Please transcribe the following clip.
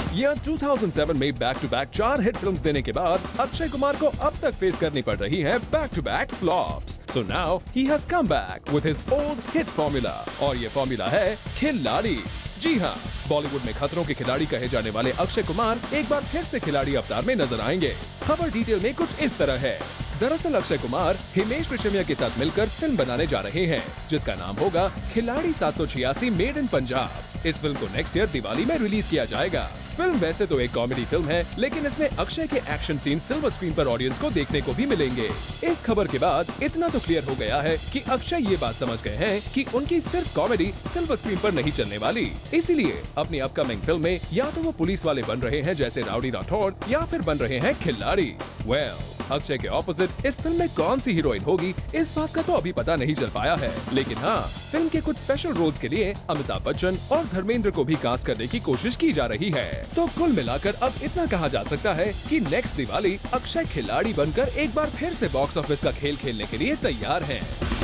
Year 2007 में back to back 4 hit films देने के बाद अक्षय कुमार को अब तक फेस करनी पड़ रही है back to back flops. So now he has come back with his old hit formula और ये फॉर्मूला है खिलाड़ी। जी हाँ, बॉलीवुड में खतरों के खिलाड़ी कहे जाने वाले अक्षय कुमार एक बार फिर से खिलाड़ी अवतार में नजर आएंगे। खबर डिटेल में कुछ इस तरह है। दरअसल अक्षय कुमार हिमेश रेशमिया के साथ मिलकर फिल्म बनाने जा रहे हैं जिसका नाम होगा खिलाड़ी 786 मेड इन पंजाब। इस फिल्म को नेक्स्ट ईयर दिवाली में रिलीज किया जाएगा। फिल्म वैसे तो एक कॉमेडी फिल्म है, लेकिन इसमें अक्षय के एक्शन सीन सिल्वर स्क्रीन पर ऑडियंस को देखने को भी मिलेंगे। इस खबर के बाद इतना तो क्लियर हो गया है कि अक्षय ये बात समझ गए हैं कि उनकी सिर्फ कॉमेडी सिल्वर स्क्रीन पर नहीं चलने वाली। इसीलिए अपनी अपकमिंग फिल्म में या तो वो पुलिस वाले बन रहे हैं जैसे राउडी राठौड़ या फिर बन रहे हैं खिलाड़ी। अक्षय के ऑपोजिट इस फिल्म में कौन सी हीरोइन होगी इस बात का तो अभी पता नहीं चल पाया है, लेकिन हाँ, फिल्म के कुछ स्पेशल रोल्स के लिए अमिताभ बच्चन और धर्मेंद्र को भी कास्ट करने की कोशिश की जा रही है। तो कुल मिलाकर अब इतना कहा जा सकता है कि नेक्स्ट दिवाली अक्षय खिलाड़ी बनकर एक बार फिर से बॉक्स ऑफिस का खेल खेलने के लिए तैयार हैं।